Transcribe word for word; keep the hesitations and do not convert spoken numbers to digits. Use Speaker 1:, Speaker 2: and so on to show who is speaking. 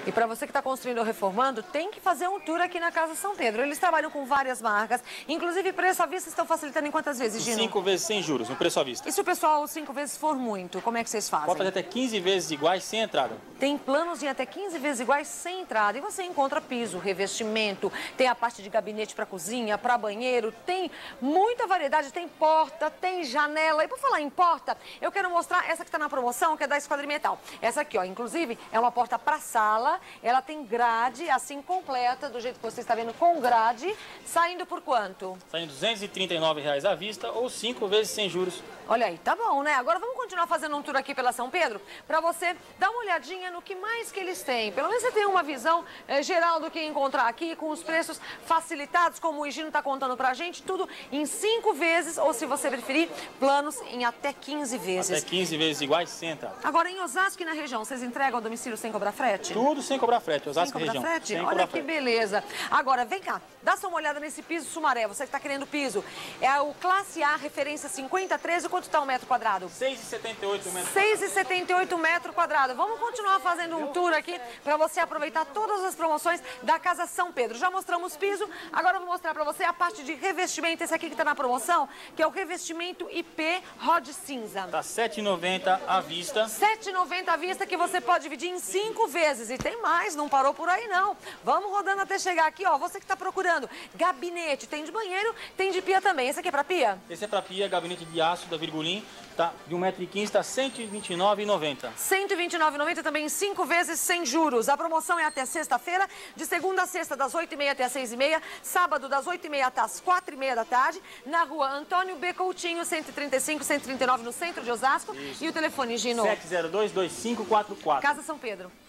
Speaker 1: E para você que está construindo ou reformando, tem que fazer um tour aqui na Casa São Pedro. Eles trabalham com várias marcas, inclusive preço à vista estão facilitando em quantas vezes, Gino?
Speaker 2: Cinco vezes sem juros, no preço à vista.
Speaker 1: E se o pessoal cinco vezes for muito, como é que vocês fazem?
Speaker 2: Pode fazer até quinze vezes iguais sem entrada.
Speaker 1: Tem planos em até quinze vezes iguais sem entrada. E você encontra piso, revestimento, tem a parte de gabinete para cozinha, para banheiro, tem muita variedade, tem porta, tem janela. E por falar em porta, eu quero mostrar essa que está na promoção, que é da Esquadrimetal. Essa aqui, ó, inclusive, é uma porta para sala, ela tem grade, assim, completa, do jeito que você está vendo, com grade, saindo por quanto?
Speaker 2: Saindo duzentos e trinta e nove reais à vista ou cinco vezes sem juros.
Speaker 1: Olha aí, tá bom, né? Agora vamos continuar fazendo um tour aqui pela São Pedro, para você dar uma olhadinha no que mais que eles têm. Pelo menos você tem uma visão eh, geral do que encontrar aqui, com os preços facilitados, como o Higino está contando pra gente, tudo em cinco vezes, ou se você preferir, planos em até quinze vezes.
Speaker 2: Até quinze vezes iguais sem entrada.
Speaker 1: Agora, em Osasco e na região, vocês entregam ao domicílio sem cobrar frete?
Speaker 2: Tudo sem cobrar frete, Osasco
Speaker 1: Sem
Speaker 2: região.
Speaker 1: cobrar frete?
Speaker 2: Sem
Speaker 1: Olha
Speaker 2: cobrar
Speaker 1: que
Speaker 2: frete.
Speaker 1: beleza. Agora, vem cá, dá só uma olhada nesse piso Sumaré, você que está querendo piso. É o Classe A, referência cinquenta treze, quanto está o metro quadrado?
Speaker 2: seis e setenta e oito metros.
Speaker 1: seis e setenta e oito metros quadrados. Vamos continuar fazendo um tour aqui para você aproveitar todas as promoções da Casa São Pedro. Já mostramos piso, agora eu vou mostrar para você a parte de revestimento, esse aqui que está na promoção, que é o revestimento I P Rod Cinza.
Speaker 2: Tá sete e noventa à vista.
Speaker 1: sete e noventa à vista, que você pode dividir em cinco vezes. E tem mais, não parou por aí não. Vamos rodando até chegar aqui, ó. Você que está procurando gabinete, tem de banheiro, tem de pia também. Esse aqui é para pia?
Speaker 2: Esse é para pia, gabinete de aço da Virgulin, tá de um metro e quinze, tá cento e vinte e nove reais e noventa centavos.
Speaker 1: cento e vinte e nove reais e noventa centavos também em cinco vezes sem juros. A promoção é até sexta-feira, de segunda a sexta, das oito e meia até as seis e meia, sábado das oito e meia até as quatro e meia da tarde, na rua Antônio B. Coutinho, cento e trinta e cinco, cento e trinta e nove, no centro de Osasco. Isso. E o telefone, Gino?
Speaker 2: sete zero dois, dois cinco quatro quatro.
Speaker 1: Casa São Pedro.